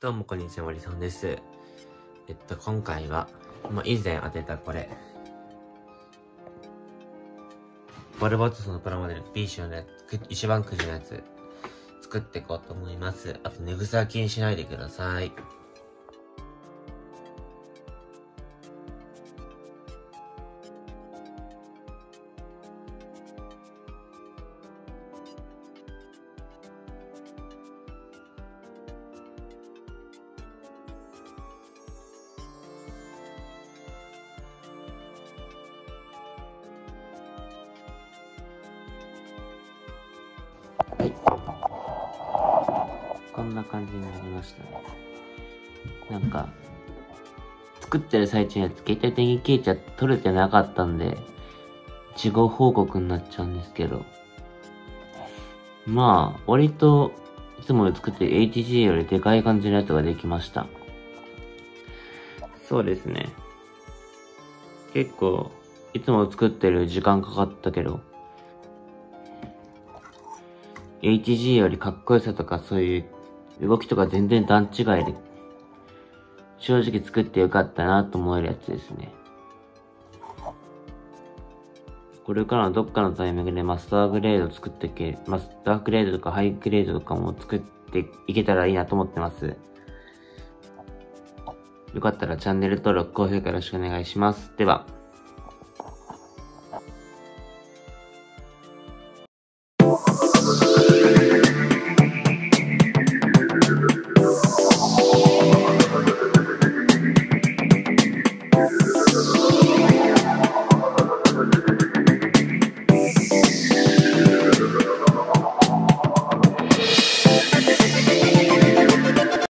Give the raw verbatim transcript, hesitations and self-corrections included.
どうもこんにちは、森さんです。えっと、今回は、まあ、以前当てたこれ。ボルボットスのプラモデル B 種のやつ、一番くじのやつ、作っていこうと思います。あと、寝癖は気にしないでください。はい。こんな感じになりましたね。なんか、作ってる最中には携帯電源消えちゃって取れてなかったんで、事後報告になっちゃうんですけど。まあ、割と、いつも作ってる エイチジー よりでかい感じのやつができました。そうですね。結構、いつも作ってる時間かかったけど、エイチジー よりかっこよさとかそういう動きとか全然段違いで、正直作ってよかったなと思えるやつですね。これからのどっかのタイミングでマスターグレード作っていけ、マスターグレードとかハイグレードとかも作っていけたらいいなと思ってます。よかったらチャンネル登録、高評価よろしくお願いします。では。